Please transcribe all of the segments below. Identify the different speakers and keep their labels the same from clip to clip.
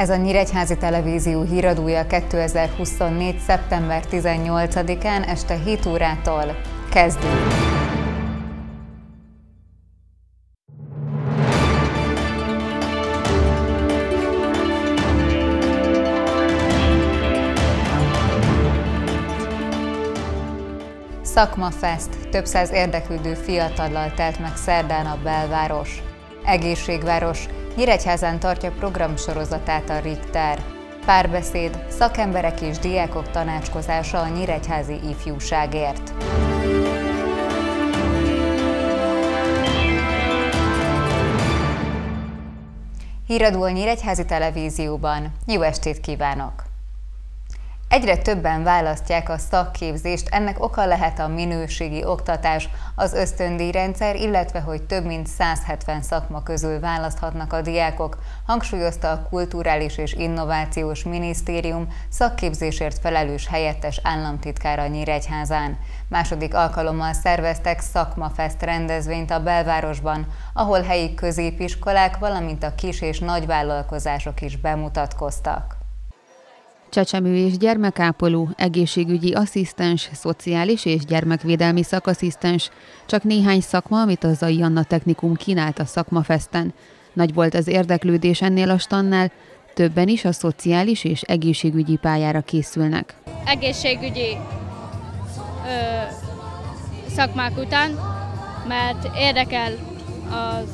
Speaker 1: Ez a Nyíregyházi Televízió híradója 2024. szeptember 18-án este 7 órától kezdünk. Szakmafest, több száz érdeklődő fiatallal telt meg szerdán a belváros. Egészségváros, Nyíregyházán tartja programsorozatát a Richter. Párbeszéd, szakemberek és diákok tanácskozása a nyíregyházi ifjúságért. Híradó a Nyíregyházi Televízióban. Jó estét kívánok! Egyre többen választják a szakképzést, ennek oka lehet a minőségi oktatás, az ösztöndíjrendszer, illetve hogy több mint 170 szakma közül választhatnak a diákok, hangsúlyozta a Kulturális és Innovációs Minisztérium szakképzésért felelős helyettes államtitkára Nyíregyházán. Második alkalommal szerveztek Szakmafest rendezvényt a belvárosban, ahol helyi középiskolák, valamint a kis- és nagyvállalkozások is bemutatkoztak.
Speaker 2: Csecsemő és gyermekápoló, egészségügyi asszisztens, szociális és gyermekvédelmi szakasszisztens, csak néhány szakma, amit a Zai Anna Technikum kínált a Szakmafesten. Nagy volt az érdeklődés ennél a standnál, többen is a szociális és egészségügyi pályára készülnek.
Speaker 3: Egészségügyi szakmák után, mert érdekel az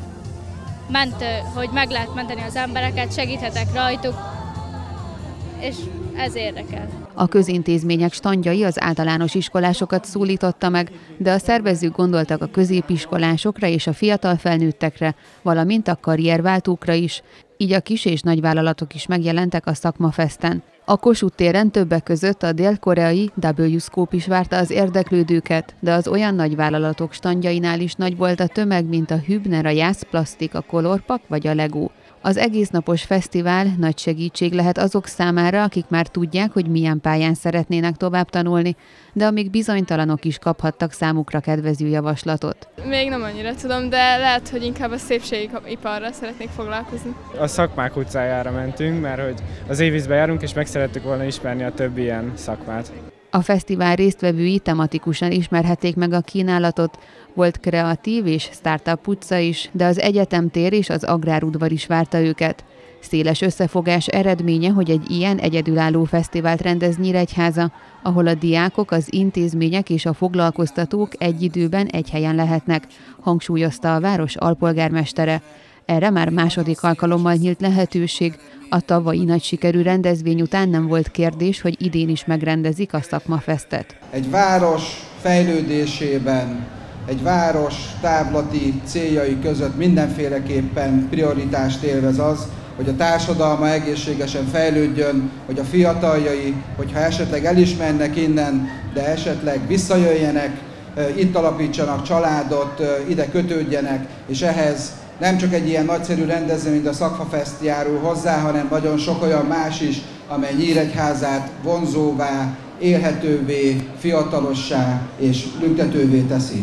Speaker 3: hogy meg lehet menteni az embereket, segíthetek rajtuk, és ez érdekel.
Speaker 2: A közintézmények standjai az általános iskolásokat szólította meg, de a szervezők gondoltak a középiskolásokra és a fiatal felnőttekre, valamint a karrierváltókra is, így a kis- és nagyvállalatok is megjelentek a Szakmafesten. A Kossuth téren többek között a dél-koreai W-Scope is várta az érdeklődőket, de az olyan nagyvállalatok standjainál is nagy volt a tömeg, mint a Hübner, a Jász Plastik, a Colorpack vagy a Lego. Az egésznapos fesztivál nagy segítség lehet azok számára, akik már tudják, hogy milyen pályán szeretnének tovább tanulni, de amíg bizonytalanok is kaphattak számukra kedvező javaslatot.
Speaker 4: Még nem annyira tudom, de lehet, hogy inkább a szépségiparral szeretnék foglalkozni.
Speaker 5: A szakmák utcájára mentünk, mert hogy az évvízbe járunk, és meg szerettük volna ismerni a többi ilyen szakmát.
Speaker 2: A fesztivál résztvevői tematikusan ismerhették meg a kínálatot, volt kreatív és startup utca is, de az egyetemtér és az agrárudvar is várta őket. Széles összefogás eredménye, hogy egy ilyen egyedülálló fesztivált rendez Nyíregyháza, ahol a diákok, az intézmények és a foglalkoztatók egy időben egy helyen lehetnek, hangsúlyozta a város alpolgármestere. Erre már második alkalommal nyílt lehetőség. A tavalyi nagy sikerű rendezvény után nem volt kérdés, hogy idén is megrendezik a Szakmafestet.
Speaker 6: Egy város fejlődésében, egy város távlati céljai között mindenféleképpen prioritást élvez az, hogy a társadalma egészségesen fejlődjön, hogy a fiataljai, hogyha esetleg elismernek innen, de esetleg visszajöjjenek, itt alapítsanak családot, ide kötődjenek, és ehhez nem csak egy ilyen nagyszerű rendezvény, mint a Szakmafest járul hozzá, hanem nagyon sok olyan más is, amely Nyíregyházát vonzóvá, élhetővé, fiatalossá és lüktetővé teszi.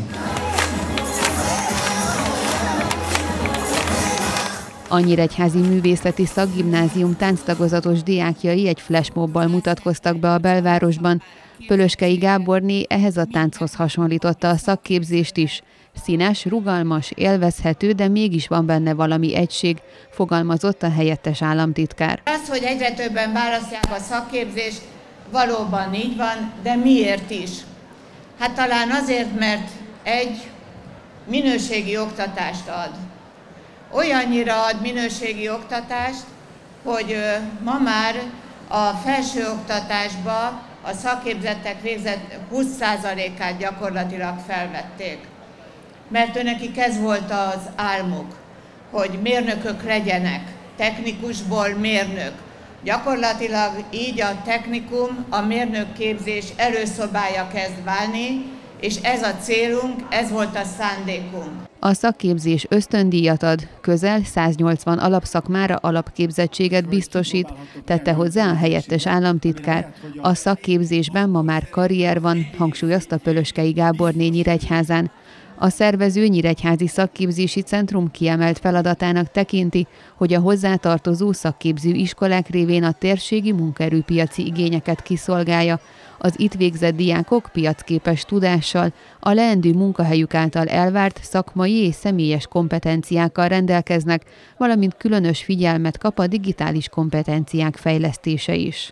Speaker 2: A Nyíregyházi Művészeti Szakgimnázium tánctagozatos diákjai egy flashmobbal mutatkoztak be a belvárosban. Pölöskei Gáborné ehhez a tánchoz hasonlította a szakképzést is. Színes, rugalmas, élvezhető, de mégis van benne valami egység, fogalmazott a helyettes államtitkár.
Speaker 7: Az, hogy egyre többen választják a szakképzést, valóban így van, de miért is? Hát talán azért, mert egy minőségi oktatást ad. Olyannyira ad minőségi oktatást, hogy ma már a felsőoktatásba a szakképzettek végzett 20%-át gyakorlatilag felvették. Mert őnekik ez volt az álmuk, hogy mérnökök legyenek, technikusból mérnök. Gyakorlatilag így a technikum, a mérnökképzés előszobája kezd válni, és ez a célunk, ez volt a szándékunk.
Speaker 2: A szakképzés ösztöndíjat ad, közel 180 alapszakmára alapképzettséget biztosít, tette hozzá a helyettes államtitkár. A szakképzésben ma már karrier van, hangsúlyozta Pölöskei Gáborné Nyíregyházán. A szervező Nyíregyházi Szakképzési Centrum kiemelt feladatának tekinti, hogy a hozzátartozó szakképző iskolák révén a térségi munkaerőpiaci igényeket kiszolgálja, az itt végzett diákok piacképes tudással, a leendő munkahelyük által elvárt szakmai és személyes kompetenciákkal rendelkeznek, valamint különös figyelmet kap a digitális kompetenciák fejlesztése is.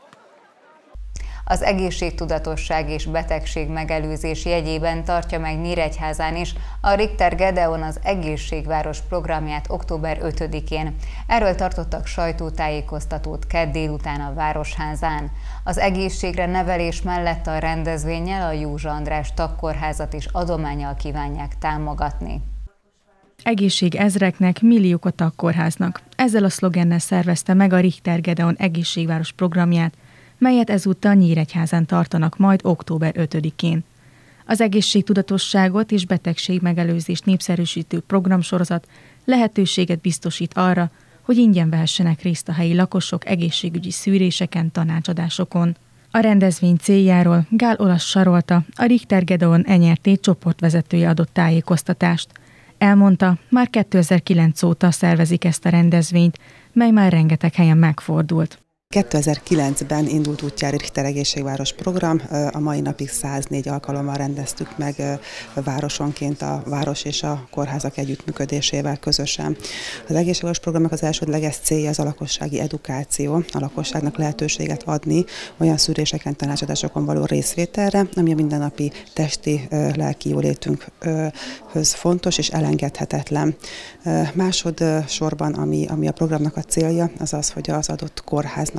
Speaker 1: Az egészségtudatosság és betegség megelőzés jegyében tartja meg Nyíregyházán is a Richter Gedeon az Egészségváros programját október 5-én. Erről tartottak sajtótájékoztatót kedd délután a Városházán. Az egészségre nevelés mellett a rendezvénnyel a Józsa András Tagkórházat is adománnyal kívánják támogatni.
Speaker 8: Egészség ezreknek, milliók a tagkórháznak. Ezzel a szlogennel szervezte meg a Richter Gedeon Egészségváros programját, melyet ezúttal Nyíregyházán tartanak majd október 5-én. Az egészségtudatosságot és betegségmegelőzést népszerűsítő programsorozat lehetőséget biztosít arra, hogy ingyen vehessenek részt a helyi lakosok egészségügyi szűréseken, tanácsadásokon. A rendezvény céljáról Gál Olasz Sarolta, a Richter Gedeon NRT csoportvezetője adott tájékoztatást. Elmondta, már 2009 óta szervezik ezt a rendezvényt, mely már rengeteg helyen megfordult.
Speaker 9: 2009-ben indult útjára Richter Egészségváros program, a mai napig 104 alkalommal rendeztük meg városonként a város és a kórházak együttműködésével közösen. Az egészségváros programnak az elsődleges célja az a lakossági edukáció, a lakosságnak lehetőséget adni olyan szűréseken, tanácsadásokon való részvételre, ami a mindennapi testi, lelki jólétünkhöz fontos és elengedhetetlen. Másodszorban, ami a programnak a célja, az az, hogy az adott kórháznak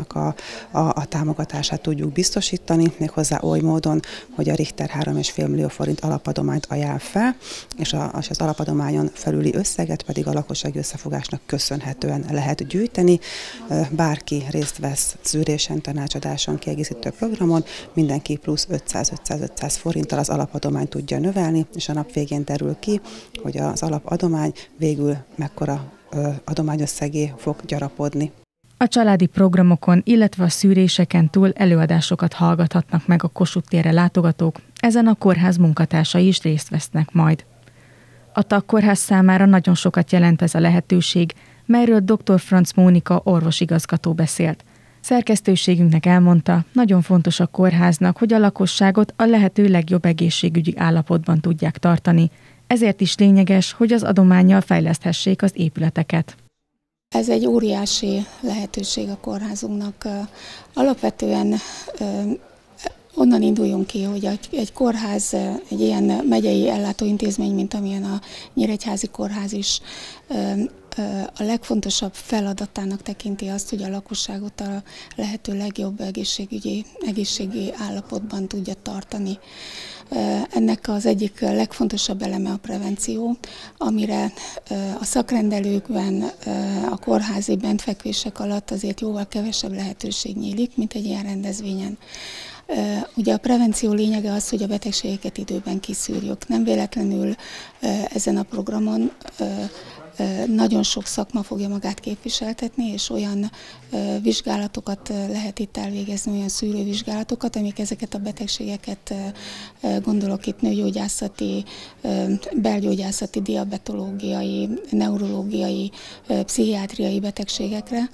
Speaker 9: a támogatását tudjuk biztosítani, méghozzá oly módon, hogy a Richter 3,5 millió forint alapadományt ajánl fel, és az alapadományon felüli összeget pedig a lakossági összefogásnak köszönhetően lehet gyűjteni. Bárki részt vesz szűrésen, tanácsadáson, kiegészítő programon, mindenki plusz 500-500 forinttal az alapadományt tudja növelni, és a nap végén derül ki, hogy az alapadomány végül mekkora adományösszegé fog gyarapodni.
Speaker 8: A családi programokon, illetve a szűréseken túl előadásokat hallgathatnak meg a Kossuth térre látogatók, ezen a kórház munkatársai is részt vesznek majd. A tagkórház számára nagyon sokat jelent ez a lehetőség, melyről dr. Franz Mónika orvosigazgató beszélt. Szerkesztőségünknek elmondta, nagyon fontos a kórháznak, hogy a lakosságot a lehető legjobb egészségügyi állapotban tudják tartani, ezért is lényeges, hogy az adománnyal fejleszthessék az épületeket.
Speaker 10: Ez egy óriási lehetőség a kórházunknak. Alapvetően onnan induljunk ki, hogy egy kórház, egy ilyen megyei ellátóintézmény, mint amilyen a Nyíregyházi Kórház is, a legfontosabb feladatának tekinti azt, hogy a lakosságot a lehető legjobb egészségi állapotban tudja tartani. Ennek az egyik legfontosabb eleme a prevenció, amire a szakrendelőkben, a kórházi bentfekvések alatt azért jóval kevesebb lehetőség nyílik, mint egy ilyen rendezvényen. Ugye a prevenció lényege az, hogy a betegségeket időben kiszűrjük. Nem véletlenül ezen a programon nagyon sok szakma fogja magát képviseltetni, és olyan vizsgálatokat lehet itt elvégezni, olyan szűrővizsgálatokat, amik ezeket a betegségeket, gondolok itt nőgyógyászati, belgyógyászati, diabetológiai, neurológiai, pszichiátriai betegségekre,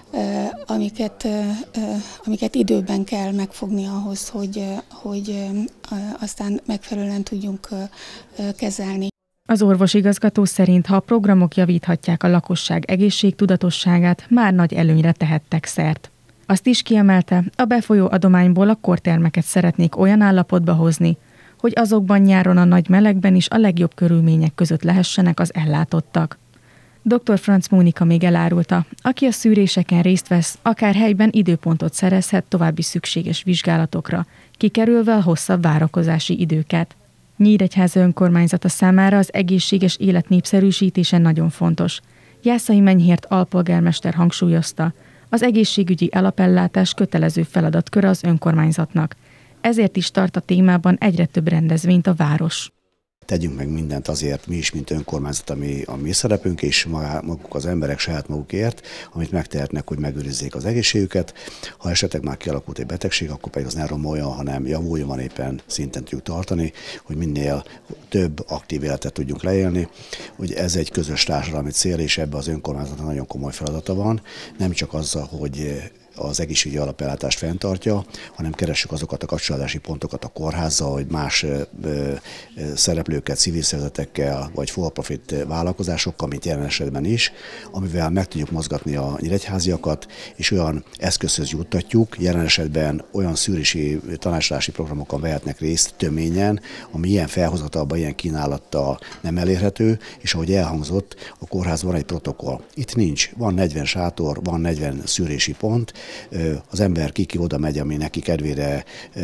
Speaker 10: amiket időben kell megfogni ahhoz, hogy aztán megfelelően tudjunk kezelni.
Speaker 8: Az orvosigazgató szerint, ha a programok javíthatják a lakosság egészségtudatosságát, már nagy előnyre tehettek szert. Azt is kiemelte, a befolyó adományból a kórtermeket szeretnék olyan állapotba hozni, hogy azokban nyáron a nagy melegben is a legjobb körülmények között lehessenek az ellátottak. Dr. Franz Mónika még elárulta, aki a szűréseken részt vesz, akár helyben időpontot szerezhet további szükséges vizsgálatokra, kikerülve a hosszabb várakozási időket. Nyíregyháza önkormányzata számára az egészséges élet népszerűsítése nagyon fontos. Jászai Menyhért alpolgármester hangsúlyozta, az egészségügyi alapellátás kötelező feladatköre az önkormányzatnak. Ezért is tart a témában egyre több rendezvényt a város.
Speaker 11: tegyünk meg mindent azért mi is, mint önkormányzat, ami a mi szerepünk, és maguk az emberek saját magukért, amit megtehetnek, hogy megőrizzék az egészségüket. Ha esetleg már kialakult egy betegség, akkor pedig az ne romoljon, hanem javuljon, éppen szinten tudjuk tartani, hogy minél több aktív életet tudjunk leélni. Hogy ez egy közös társadalmi cél, és ebben az önkormányzatnak nagyon komoly feladata van. Nem csak azzal, hogy az egészségügyi alapellátást fenntartja, hanem keressük azokat a kapcsolódási pontokat a kórházzal, hogy más szereplőket, civil szervezetekkel, vagy for-profit vállalkozásokkal, mint jelen esetben is, amivel meg tudjuk mozgatni a nyíregyháziakat, és olyan eszközhöz juttatjuk, jelen esetben olyan szűrési tanácsadási programokon vehetnek részt töményen, ami ilyen felhozatalban, ilyen kínálattal nem elérhető, és ahogy elhangzott, a kórházban van egy protokoll. Itt nincs, van 40 sátor, van 40 szűrési pont, az ember ki oda megy, ami neki kedvére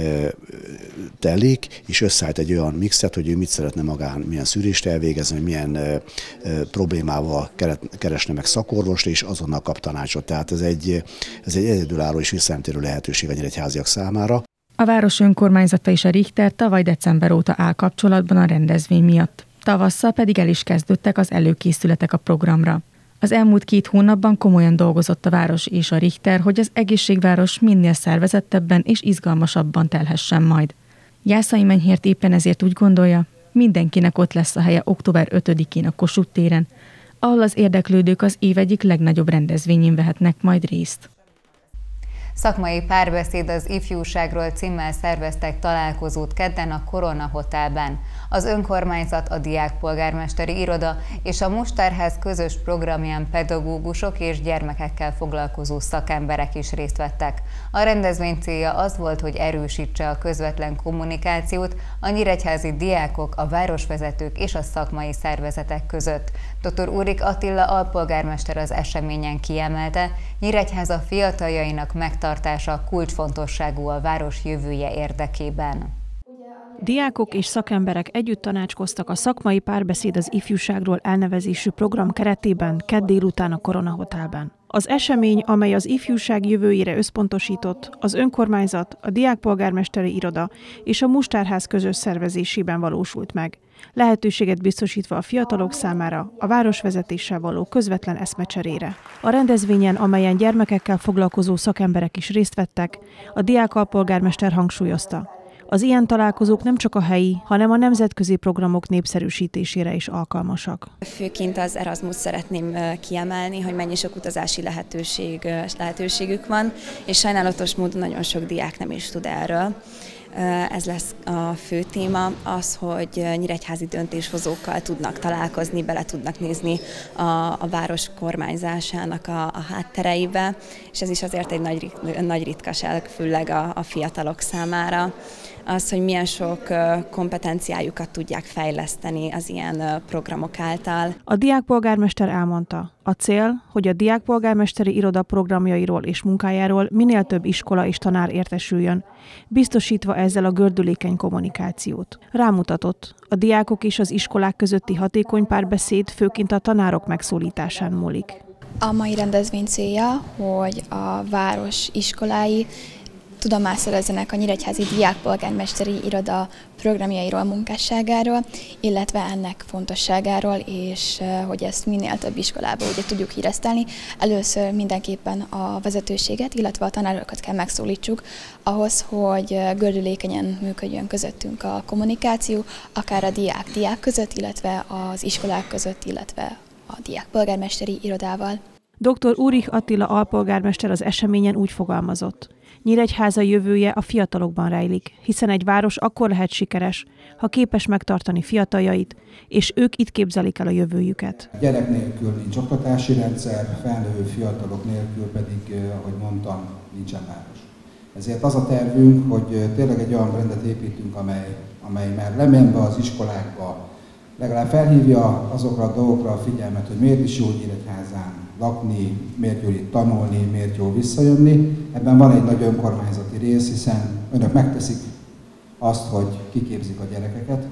Speaker 11: telik, és összeállít egy olyan mixet, hogy ő mit szeretne magán, milyen szűrést elvégezni, milyen problémával keresne meg szakorvost, és azonnal kap tanácsot. Tehát ez egy egyedülálló és visszanemtérő lehetőség a nyíregyháziak számára.
Speaker 8: A város önkormányzata és a Richter tavaly december óta áll kapcsolatban a rendezvény miatt. Tavasszal pedig el is kezdődtek az előkészületek a programra. Az elmúlt 2 hónapban komolyan dolgozott a város és a Richter, hogy az egészségváros minél szervezettebben és izgalmasabban telhessen majd. Jászai Menyhért éppen ezért úgy gondolja, mindenkinek ott lesz a helye október 5-én a Kossuth téren, ahol az érdeklődők az év egyik legnagyobb rendezvényén vehetnek majd részt.
Speaker 1: Szakmai párbeszéd az ifjúságról címmel szerveztek találkozót kedden a Korona Hotelben. Az önkormányzat, a diákpolgármesteri iroda és a Mustárház közös programján pedagógusok és gyermekekkel foglalkozó szakemberek is részt vettek. A rendezvény célja az volt, hogy erősítse a közvetlen kommunikációt a nyíregyházi diákok, a városvezetők és a szakmai szervezetek között. Dr. Úrik Attila alpolgármester az eseményen kiemelte, Nyíregyháza fiataljainak megtartása kulcsfontosságú a város jövője érdekében.
Speaker 12: Diákok és szakemberek együtt tanácskoztak a Szakmai Párbeszéd az ifjúságról elnevezésű program keretében kedd délután a Korona Hotelben. Az esemény, amely az ifjúság jövőjére összpontosított, az önkormányzat, a diákpolgármesteri iroda és a Mustárház közös szervezésében valósult meg, lehetőséget biztosítva a fiatalok számára a városvezetéssel való közvetlen eszmecserére. A rendezvényen, amelyen gyermekekkel foglalkozó szakemberek is részt vettek, a diákalpolgármester hangsúlyozta: az ilyen találkozók nem csak a helyi, hanem a nemzetközi programok népszerűsítésére is alkalmasak.
Speaker 13: Főként az Erasmus szeretném kiemelni, hogy mennyi sok utazási lehetőségük van, és sajnálatos módon nagyon sok diák nem is tud erről. Ez lesz a fő téma, az, hogy nyíregyházi döntéshozókkal tudnak találkozni, bele tudnak nézni a város kormányzásának a háttereibe, és ez is azért egy nagy ritkaság, főleg a fiatalok számára. Az, hogy milyen sok kompetenciájukat tudják fejleszteni az ilyen programok által.
Speaker 12: A diákpolgármester elmondta, a cél, hogy a diákpolgármesteri iroda programjairól és munkájáról minél több iskola és tanár értesüljön, biztosítva ezzel a gördülékeny kommunikációt. Rámutatott, a diákok és az iskolák közötti hatékony párbeszéd főként a tanárok megszólításán múlik.
Speaker 14: A mai rendezvény célja, hogy a város iskolái tudomást szerezzenek a nyíregyházi diákpolgármesteri iroda programjairól, munkásságáról, illetve ennek fontosságáról, és hogy ezt minél több iskolába ugye tudjuk híresztelni. Először mindenképpen a vezetőséget, illetve a tanárokat kell megszólítsuk ahhoz, hogy gördülékenyen működjön közöttünk a kommunikáció, akár a diák között, illetve az iskolák között, illetve a diákpolgármesteri irodával.
Speaker 12: Dr. Úrik Attila alpolgármester az eseményen úgy fogalmazott: Nyíregyháza jövője a fiatalokban rejlik, hiszen egy város akkor lehet sikeres, ha képes megtartani fiataljait, és ők itt képzelik el a jövőjüket.
Speaker 6: Gyerek nélkül nincs oktatási rendszer, felnövő fiatalok nélkül pedig, ahogy mondtam, nincsen város. Ezért az a tervünk, hogy tényleg egy olyan rendet építünk, amely már lemen be az iskolákba, legalább felhívja azokra a dolgokra a figyelmet, hogy miért is jó Nyíregyházán lakni, miért jó itt tanulni, miért jó visszajönni. Ebben van egy nagy önkormányzati rész, hiszen önök megteszik azt, hogy kiképzik a gyerekeket.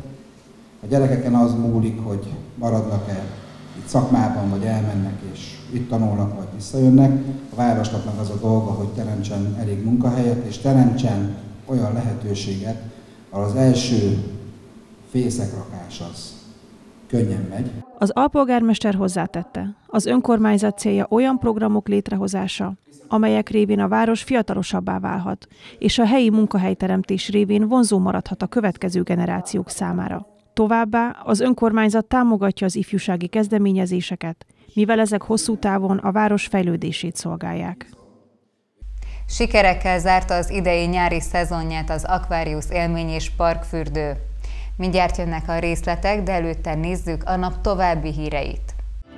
Speaker 6: A gyerekeken az múlik, hogy maradnak-e itt szakmában, vagy elmennek és itt tanulnak, vagy visszajönnek. A városnak meg az a dolga, hogy teremtsen elég munkahelyet, és teremtsen olyan lehetőséget, ahol az első fészekrakás az könnyen megy.
Speaker 12: Az alpolgármester hozzátette, az önkormányzat célja olyan programok létrehozása, amelyek révén a város fiatalosabbá válhat, és a helyi munkahelyteremtés révén vonzó maradhat a következő generációk számára. Továbbá az önkormányzat támogatja az ifjúsági kezdeményezéseket, mivel ezek hosszú távon a város fejlődését szolgálják.
Speaker 1: Sikerekkel zárta az idei nyári szezonját az Aquarius élmény és parkfürdő. Mindjárt jönnek a részletek, de előtte nézzük a nap további híreit.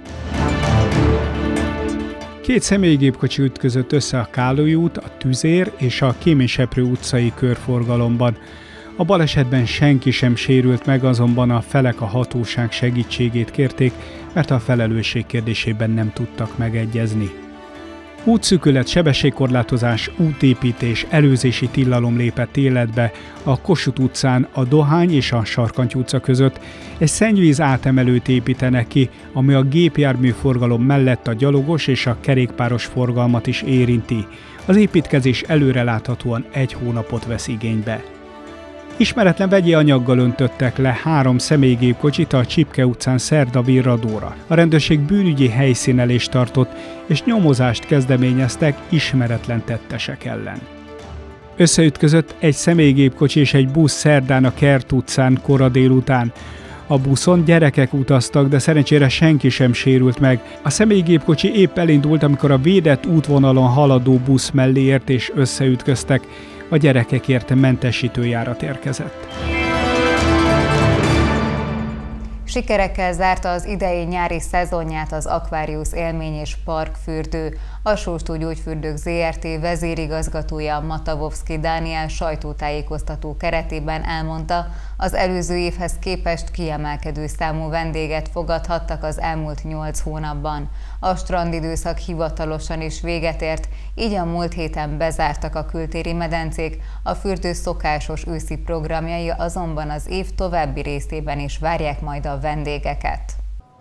Speaker 15: 2 személygépkocsi ütközött össze a Kállói út, a Tüzér és a Kémény-Seprő utcai körforgalomban. A balesetben senki sem sérült meg, azonban a felek a hatóság segítségét kérték, mert a felelősség kérdésében nem tudtak megegyezni. Útszűkület, sebességkorlátozás, útépítés, előzési tilalom lépett életbe a Kossuth utcán a Dohány és a Sarkanty utca között. Egy szennyvíz átemelőt építenek ki, ami a gépjárműforgalom mellett a gyalogos és a kerékpáros forgalmat is érinti. Az építkezés előreláthatóan 1 hónapot vesz igénybe. Ismeretlen vegyi anyaggal öntöttek le 3 személygépkocsit a Csipke utcán szerda Virradóra. A rendőrség bűnügyi helyszínelést tartott, és nyomozást kezdeményeztek ismeretlen tettesek ellen. Összeütközött egy személygépkocsi és egy busz szerdán a Kert utcán kora délután. A buszon gyerekek utaztak, de szerencsére senki sem sérült meg. A személygépkocsi épp elindult, amikor a védett útvonalon haladó busz mellé ért és összeütköztek. A gyerekekért mentesítőjárat érkezett.
Speaker 1: Sikerekkel zárta az idei nyári szezonját az Aquarius élmény és parkfürdő. A Sóstó Gyógyfürdők Zrt. Vezérigazgatója Matavovszky Dániel sajtótájékoztató keretében elmondta, az előző évhez képest kiemelkedő számú vendéget fogadhattak az elmúlt 8 hónapban. A strandidőszak hivatalosan is véget ért, így a múlt héten bezártak a kültéri medencék, a fürdő szokásos őszi programjai azonban az év további részében is várják majd a vendégeket.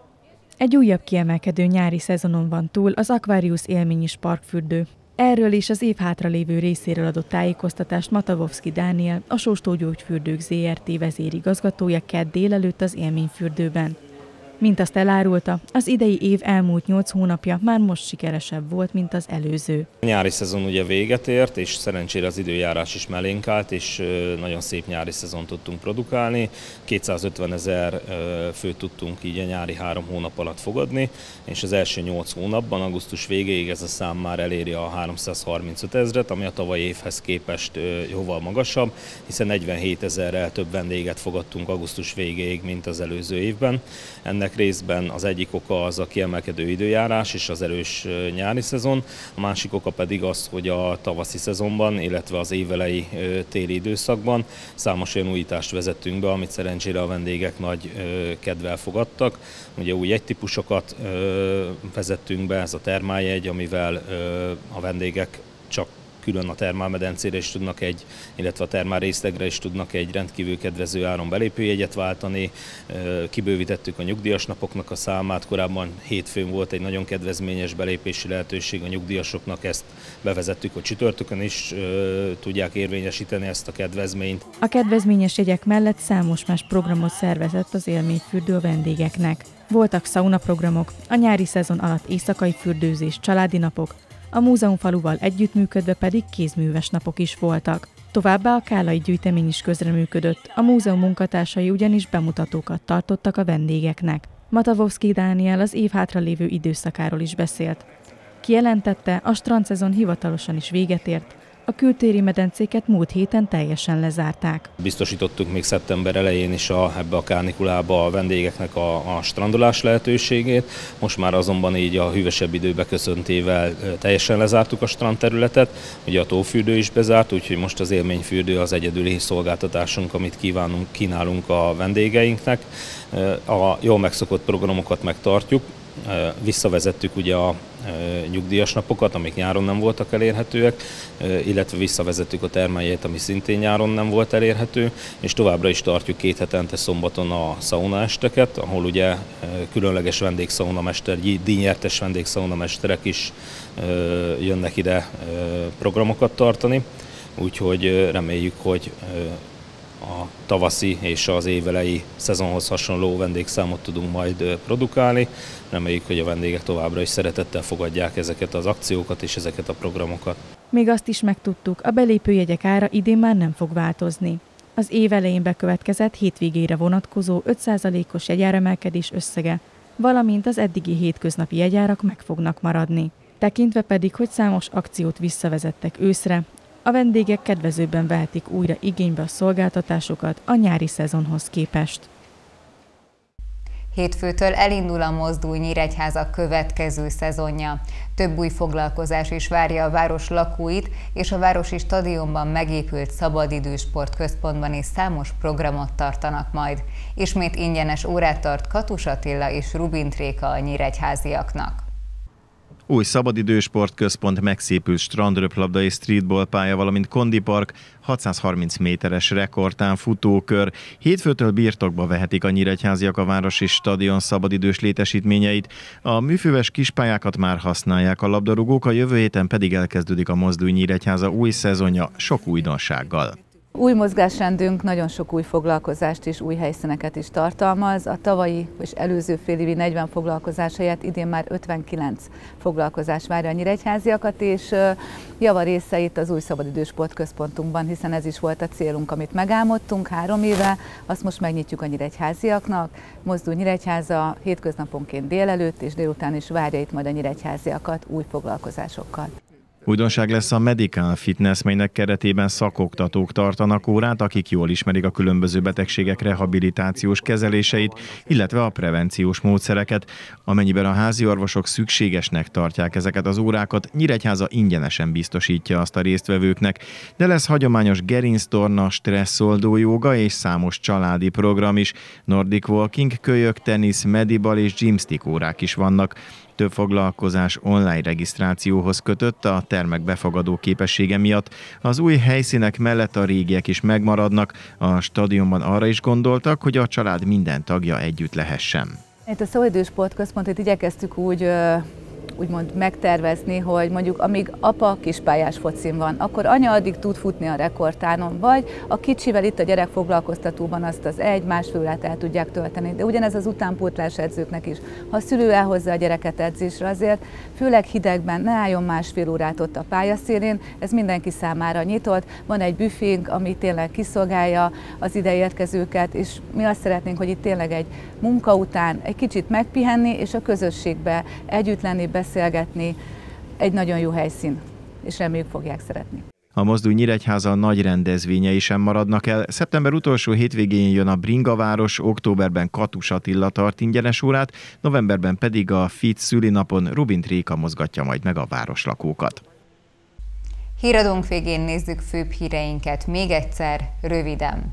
Speaker 8: Egy újabb kiemelkedő nyári szezonon van túl az Aquarius élmény és parkfürdő. Erről és az év hátralévő részéről adott tájékoztatást Matavovszky Dániel, a Sóstó Gyógyfürdők Zrt. Vezérigazgatója kedd délelőtt az élményfürdőben. Mint azt elárulta, az idei év elmúlt 8 hónapja már most sikeresebb volt, mint az előző.
Speaker 16: A nyári szezon ugye véget ért, és szerencsére az időjárás is mellénk állt, és nagyon szép nyári szezon tudtunk produkálni. 250 000 főt tudtunk így a nyári 3 hónap alatt fogadni, és az első 8 hónapban, augusztus végéig ez a szám már eléri a 335 000-et, ami a tavalyi évhez képest jóval magasabb, hiszen 47 000-rel több vendéget fogadtunk augusztus végéig, mint az előző évben. Ennek részben az egyik oka az a kiemelkedő időjárás és az erős nyári szezon, a másik oka pedig az, hogy a tavaszi szezonban, illetve az évelei téli időszakban számos olyan újítást vezettünk be, amit szerencsére a vendégek nagy kedvel fogadtak. Ugye új jegytípusokat vezettünk be, ez a termáljegy, amivel a vendégek csak külön a termálmedencére is tudnak illetve a termálrészlegre is tudnak egy rendkívül kedvező áron belépőjegyet váltani. Kibővítettük a nyugdíjas napoknak a számát, korábban hétfőn volt egy nagyon kedvezményes belépési lehetőség a nyugdíjasoknak, ezt bevezettük, hogy csütörtökön is tudják érvényesíteni ezt a kedvezményt.
Speaker 8: A kedvezményes jegyek mellett számos más programot szervezett az élményfürdő a vendégeknek. Voltak szaunaprogramok, a nyári szezon alatt éjszakai fürdőzés, családi napok, a múzeumfaluval együttműködve pedig kézműves napok is voltak. Továbbá a kállai gyűjtemény is közreműködött, a múzeum munkatársai ugyanis bemutatókat tartottak a vendégeknek. Matavovszky Dániel az év hátralévő időszakáról is beszélt. Kijelentette, a strandszezon hivatalosan is véget ért, a kültéri medencéket múlt héten teljesen lezárták.
Speaker 16: Biztosítottuk még szeptember elején is ebbe a kánikulába a vendégeknek a strandolás lehetőségét. Most már azonban így a hűvösebb idő beköszöntével teljesen lezártuk a strandterületet. Ugye a tófürdő is bezárt, úgyhogy most az élményfürdő az egyedüli szolgáltatásunk, amit kínálunk a vendégeinknek. A jól megszokott programokat megtartjuk. Visszavezettük ugye a nyugdíjas napokat, amik nyáron nem voltak elérhetőek, illetve visszavezettük a termáljegyet, ami szintén nyáron nem volt elérhető, és továbbra is tartjuk 2 hetente szombaton a szaunaesteket, ahol ugye különleges vendégszaunamesterek, díjnyertes vendégszaunamesterek is jönnek ide programokat tartani, úgyhogy reméljük, hogy a tavaszi és az évelei szezonhoz hasonló vendégszámot tudunk majd produkálni. Reméljük, hogy a vendégek továbbra is szeretettel fogadják ezeket az akciókat és ezeket a programokat.
Speaker 8: Még azt is megtudtuk, a belépőjegyek ára idén már nem fog változni. Az év elején bekövetkezett hétvégére vonatkozó 5%-os jegyáremelkedés összege, valamint az eddigi hétköznapi jegyárak meg fognak maradni. Tekintve pedig, hogy számos akciót visszavezettek őszre, a vendégek kedvezőbben vehetik újra igénybe a szolgáltatásokat a nyári szezonhoz képest.
Speaker 1: Hétfőtől elindul a Mozdulj Nyíregyháza következő szezonja. Több új foglalkozás is várja a város lakóit, és a városi stadionban megépült szabadidős sportközpontban is számos programot tartanak majd. Ismét ingyenes órát tart Katus Attila és Rubint Réka a nyíregyháziaknak.
Speaker 17: Új szabadidős sportközpont, megszépült strandröplabda és streetball pálya, valamint kondipark, 630 méteres rekordtán futókör. Hétfőtől birtokba vehetik a nyíregyháziak a városi stadion szabadidős létesítményeit. A műfüves kispályákat már használják a labdarúgók, a jövő héten pedig elkezdődik a Mozdulj Nyíregyháza új szezonja sok újdonsággal.
Speaker 18: Új mozgásrendünk nagyon sok új foglalkozást és új helyszíneket is tartalmaz. A tavalyi és előző félévi 40 foglalkozás helyett idén már 59 foglalkozás várja a nyíregyháziakat, és javarésze itt az új szabadidős sportközpontunkban, hiszen ez is volt a célunk, amit megálmodtunk 3 éve, azt most megnyitjuk a nyíregyháziaknak. Mozdulj Nyíregyháza hétköznaponként délelőtt és délután is várja itt majd a nyíregyháziakat új foglalkozásokkal.
Speaker 17: Újdonság lesz a Medical Fitness, melynek keretében szakoktatók tartanak órát, akik jól ismerik a különböző betegségek rehabilitációs kezeléseit, illetve a prevenciós módszereket. Amennyiben a házi orvosok szükségesnek tartják ezeket az órákat, Nyíregyháza ingyenesen biztosítja azt a résztvevőknek, de lesz hagyományos gerinctorna, stresszoldó jóga és számos családi program is. Nordic walking, kölyök, tenisz, mediball és gymstick órák is vannak. Több foglalkozás online regisztrációhoz kötött a termek befogadó képessége miatt. Az új helyszínek mellett a régiek is megmaradnak. A stadionban arra is gondoltak, hogy a család minden tagja együtt lehessen.
Speaker 18: Itt a szabadidős sportközpontot igyekeztük úgymond megtervezni, hogy mondjuk amíg apa kispályás focin van, akkor anya addig tud futni a rekordtánon, vagy a kicsivel itt a gyerekfoglalkoztatóban azt az 1-1,5 órát el tudják tölteni. De ugyanez az utánpótlás edzőknek is. Ha a szülő elhozza a gyereket edzésre, azért főleg hidegben ne álljon 1,5 órát ott a pályaszélén, ez mindenki számára nyitott. Van egy büfénk, ami tényleg kiszolgálja az ide érkezőket, és mi azt szeretnénk, hogy itt tényleg egy munka után egy kicsit megpihenni, és a közösségbe együtt lenni, beszélgetni, egy nagyon jó helyszín, és reméljük fogják szeretni.
Speaker 17: A Mozdulj Nyíregyháza nagy rendezvényei sem maradnak el. Szeptember utolsó hétvégén jön a Bringaváros, októberben Katus Attila tart ingyenes órát, novemberben pedig a FIT szülinapon Rubint Réka mozgatja majd meg a városlakókat.
Speaker 1: Híradónk végén nézzük főbb híreinket még egyszer, röviden.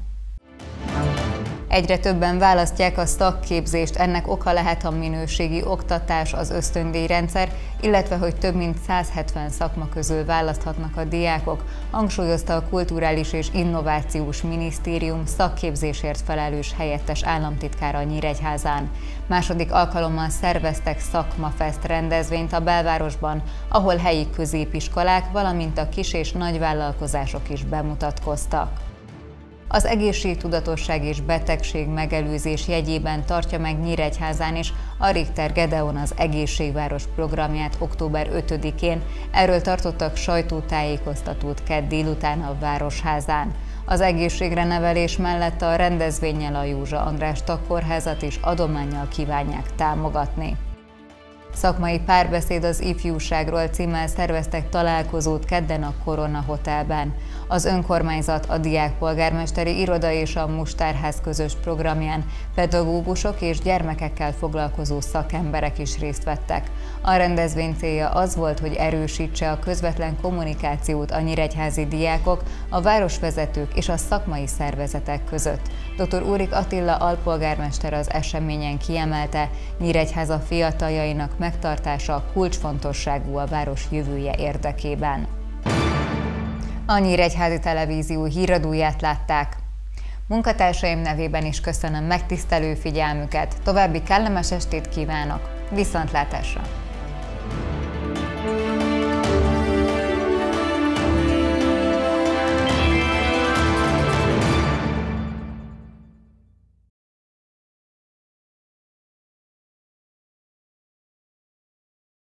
Speaker 1: Egyre többen választják a szakképzést, ennek oka lehet a minőségi oktatás, az ösztöndíjrendszer, illetve hogy több mint 170 szakma közül választhatnak a diákok, hangsúlyozta a Kulturális és Innovációs Minisztérium szakképzésért felelős helyettes államtitkára Nyíregyházán. Második alkalommal szerveztek szakmafest rendezvényt a belvárosban, ahol helyi középiskolák, valamint a kis- és nagyvállalkozások is bemutatkoztak. Az egészségtudatosság és betegség megelőzés jegyében tartja meg Nyíregyházán is a Richter Gedeon az Egészségváros programját október 5-én. Erről tartottak sajtótájékoztatót kedd délután a Városházán. Az egészségre nevelés mellett a rendezvénnyel a Józsa András Tagkórházat is adománnyal kívánják támogatni. Szakmai párbeszéd az ifjúságról címmel szerveztek találkozót kedden a Korona Hotelben. Az önkormányzat, a diákpolgármesteri iroda és a Mustárház közös programján pedagógusok és gyermekekkel foglalkozó szakemberek is részt vettek. A rendezvény célja az volt, hogy erősítse a közvetlen kommunikációt a nyíregyházi diákok, a városvezetők és a szakmai szervezetek között. Dr. Úrik Attila alpolgármester az eseményen kiemelte, Nyíregyháza fiataljainak megtartása kulcsfontosságú a város jövője érdekében. A Nyíregyházi Televízió híradóját látták. Munkatársaim nevében is köszönöm megtisztelő figyelmüket, további kellemes estét kívánok, viszontlátásra!